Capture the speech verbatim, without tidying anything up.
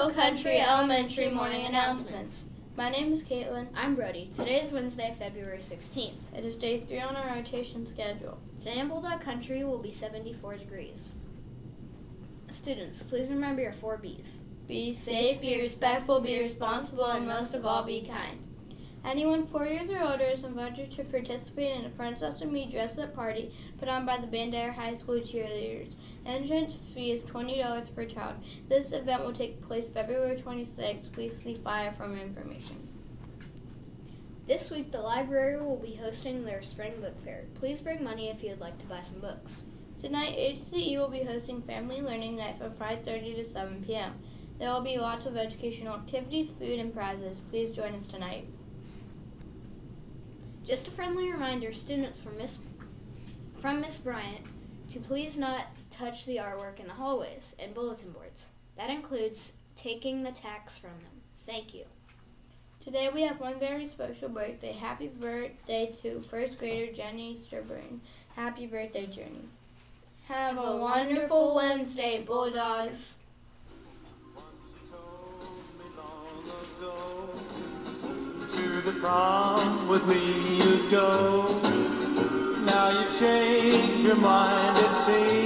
Oak Country Elementary morning announcements. My name is Caitlin. I'm Brody. Today is Wednesday, February sixteenth. It is day three on our rotation schedule. Today in Bulldog Country will be seventy-four degrees. Students, please remember your four B's. Be safe, be respectful, be responsible, and most of all, be kind. Anyone four years or older is invited to participate in a Princess and Me dress-up party put on by the Bandera High School cheerleaders. Entrance fee is twenty dollars per child. This event will take place February twenty-sixth. Please see flyer for more information. This week, the library will be hosting their spring book fair. Please bring money if you'd like to buy some books. Tonight, H C E will be hosting Family Learning Night from five thirty to seven p m There will be lots of educational activities, food, and prizes. Please join us tonight. Just a friendly reminder, students from Miss from Miss Bryant, to please not touch the artwork in the hallways and bulletin boards. That includes taking the tacks from them. Thank you. Today we have one very special birthday. Happy birthday to first grader Jenny Sturburn. Happy birthday, Journey. Have a wonderful Wednesday, Bulldogs. To the prom with me you'd go. Now you've changed your mind, it seems.